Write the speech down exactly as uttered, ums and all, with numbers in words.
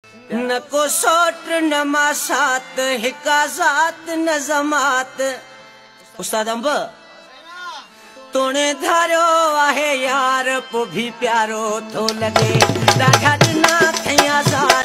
न को सोट न मासात हिका ज़ात न ज़मात। उस्ताद अंब तोणे धारियो आहे यार, पोइ बि प्यारो थो लॻे, ॾाढा ॾिना खयां ज़ार।